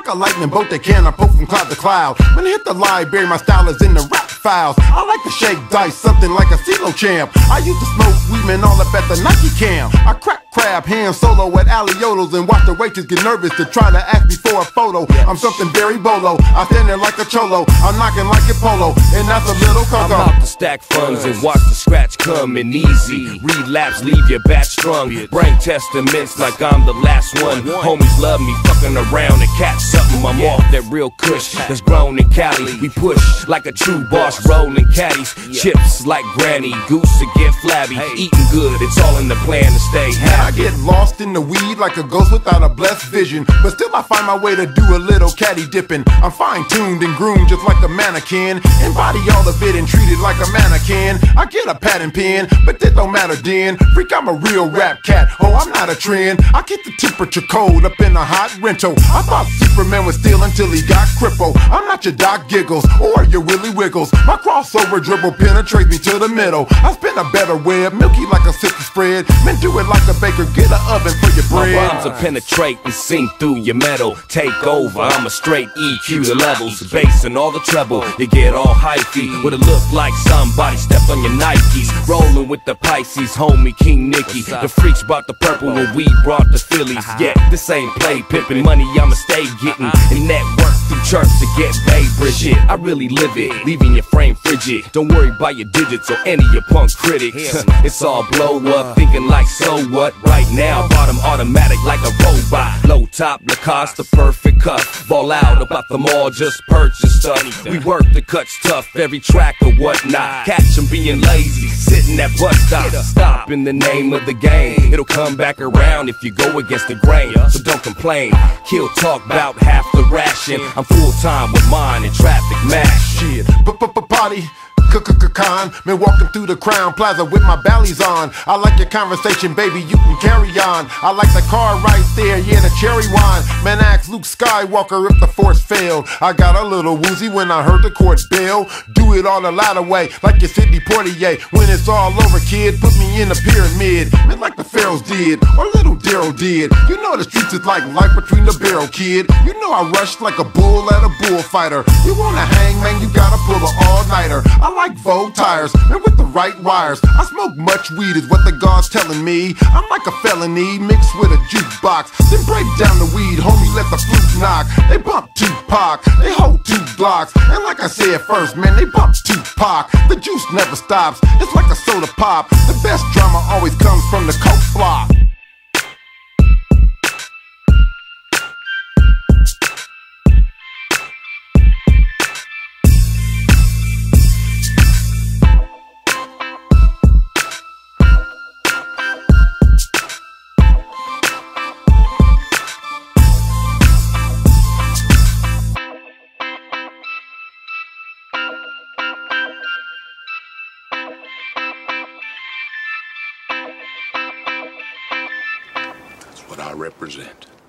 a lightning bolt that catapult from cloud to cloud. When I hit the library, my style is in the rap files. I like to shake dice, something like a CeeLo champ. I used to smoke weed, man, all up at the Nike camp. I crack crab, hand solo at Aliotos, and watch the waitress get nervous to try to ask me for a photo. I'm something very bolo, I stand there like a cholo. I'm knocking like a polo, and that's a little coco. I'm out to stack funds and watch the scratch coming easy. Relapse, leave your batch strung. Bring testaments like I'm the last one. Homies love me, fucking around and catch something. I'm off that real cush that's grown in Cali. We push like a true boss, rolling caddies. Chips like granny, goose to get flabby. Eating good, it's all in the plan to stay happy. I get lost in the weed like a ghost without a blessed vision, but still I find my way to do a little caddy dipping. I'm fine-tuned and groomed just like a mannequin. Embody all of it and treat it like a mannequin. I get a pad and pen, but that don't matter then. Freak, I'm a real rap cat, oh I'm not a trend. I keep the temperature cold up in a hot rental. I thought Superman was still until he got crippled. I'm not your Doc Giggles or your Willy Wiggles. My crossover dribble penetrates me to the middle. I spin a better web, milky like a silky spread. Man, do it like a baker, get an oven for your bread. My rhymes will penetrate and sink through your metal. Take over, I'm a straight EQ the levels. Bass and all the treble, you get all hyphy. With a look like somebody stepped on your Nikes. Rolling with the Pisces, homie King Nicky. The freaks brought the purple when we brought the Phillies. Yeah, this ain't play pimpin', money I'ma stay getting. And network through church to get paid for shit. I really live it, leaving your frame frigid. Don't worry about your digits or any of your punk critics. It's all blow up, thinking like so what? Right now, bottom automatic like a robot. Low top Lacoste, the perfect cuff. Ball out about the mall, just purchase stuff. We work the cuts tough, every track or whatnot. Catch 'em being lazy, sitting at bus stops. Stop in the name of the game. It'll come back around if you go against the grain. So don't complain. Kill talk about half the ration. I'm full time with mine and traffic mash. Shit, party. Con, been walking through the Crown Plaza with my ballies on. I like your conversation, baby, you can carry on. I like the car right there, yeah, the cherry wine. Man, ask Luke Skywalker if the force failed. I got a little woozy when I heard the court bell. Do it all the ladder way, like your Sidney Poitier. When it's all over, kid, put me in the pyramid. Man, like the Pharaohs did, or little Daryl did. You know the streets is like life between the barrel, kid. You know I rushed like a bull at a bullfighter. You wanna hang, man, you gotta pull an all-nighter. I like Vogue tires, and with the right wires. I smoke much weed is what the God's telling me. I'm like a felony mixed with a jukebox. Then break down the weed, homie, let the flute knock. They bump Tupac, they hold 2 blocks. And like I said first, man, they bump Tupac. The juice never stops, it's like a soda pop. The best drama always comes from the coke block. What I represent.